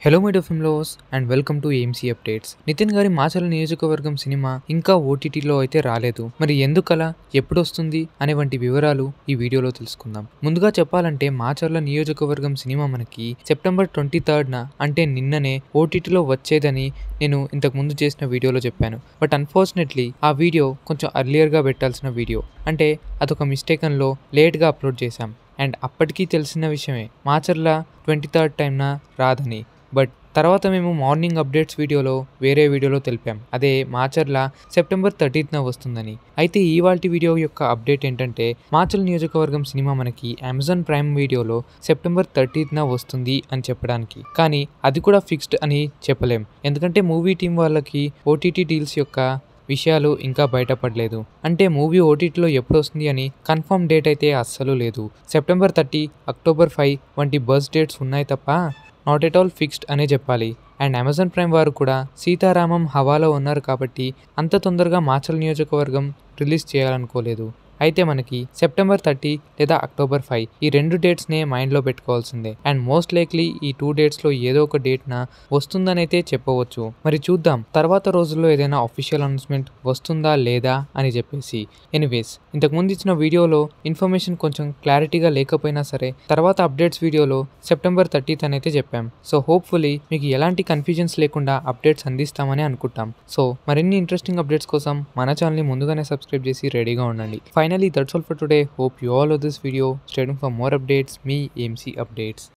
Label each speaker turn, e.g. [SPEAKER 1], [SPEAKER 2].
[SPEAKER 1] Hello my dear film and welcome to AMC updates. Nithiin గారి Macherla Niyojakavargam cinema ఇంకా ఓటీటీలో అయితే రాలేదు. మరి ఎందుకలా, ఎప్పుడు వస్తుంది అనే వంటి వివరాలు ఈ వీడియోలో తెలుసుకుందాం. ముందుగా చెప్పాలంటే మాచర్ల నియోజకవర్గం సినిమా మనకి సెప్టెంబర్ 23న అంటే నిన్ననే ఓటీటీలో వచ్చేదని నేను ఇంతకు ముందు చేసిన వీడియోలో చెప్పాను. బట్ అన్ఫార్చునేట్లీ ఆ వీడియో కొంచెం అర్లియర్గా పెట్టాల్సిన వీడియో, అంటే అదొక మిస్టేకన్లో లేట్గా అప్లోడ్ చేశాం. అండ్ అప్పటికీ తెలిసిన విషయమే మాచర్ల 23rd టైంన రాదని. బట్ తర్వాత మేము మార్నింగ్ అప్డేట్స్ వీడియోలో వేరే వీడియోలో తెలిపాం, అదే మాచర్ల సెప్టెంబర్ 30న వస్తుందని. అయితే ఇవాల్టి వీడియో యొక్క అప్డేట్ ఏంటంటే మాచర్ల నియోజకవర్గం సినిమా మనకి అమెజాన్ ప్రైమ్ వీడియోలో సెప్టెంబర్ 30న వస్తుంది అని చెప్పడానికి. కానీ అది కూడా ఫిక్స్డ్ అని చెప్పలేం, ఎందుకంటే మూవీ టీం వాళ్ళకి ఓటీటీ డీల్స్ యొక్క విషయాలు ఇంకా బయటపడలేదు. అంటే మూవీ ఓటీటీలో ఎప్పుడు వస్తుంది అని కన్ఫర్మ్ డేట్ అయితే అస్సలు లేదు. సెప్టెంబర్ 30, అక్టోబర్ 5 వంటి బర్త్ డేట్స్ ఉన్నాయి తప్ప నాట్ ఎట్ ఆల్ ఫిక్స్డ్ అనే చెప్పాలి. అండ్ అమెజాన్ ప్రైమ్ వారు కూడా సీతారామం హవాలో ఉన్నారు కాబట్టి అంత తొందరగా మాచర్ల నియోజకవర్గం రిలీజ్ చేయాలనుకోలేదు. అయితే మనకి సెప్టెంబర్ 30 లేదా అక్టోబర్ 5 ఈ రెండు డేట్స్నే మైండ్లో పెట్టుకోవాల్సిందే. అండ్ మోస్ట్ లైక్లీ ఈ 2 డేట్స్లో ఏదో ఒక డేట్న వస్తుందని అయితే చెప్పవచ్చు. మరి చూద్దాం తర్వాత రోజుల్లో ఏదైనా అఫీషియల్ అనౌన్స్మెంట్ వస్తుందా లేదా అని చెప్పేసి. ఎనీవేస్, ఇంతకుముందు ఇచ్చిన వీడియోలో ఇన్ఫర్మేషన్ కొంచెం క్లారిటీగా లేకపోయినా సరే తర్వాత అప్డేట్స్ వీడియోలో సెప్టెంబర్ 30th అని అయితే చెప్పాం. సో హోప్ఫుల్లీ మీకు ఎలాంటి కన్ఫ్యూజన్స్ లేకుండా అప్డేట్స్ అందిస్తామని అనుకుంటాం. సో మరిన్ని ఇంట్రెస్టింగ్ అప్డేట్స్ కోసం మన ఛానల్ని ముందుగానే సబ్స్క్రైబ్ చేసి రెడీగా ఉండండి. Finally, that's all for today. Hope you all love this video. Stay tuned for more updates. Me, AMC Updates.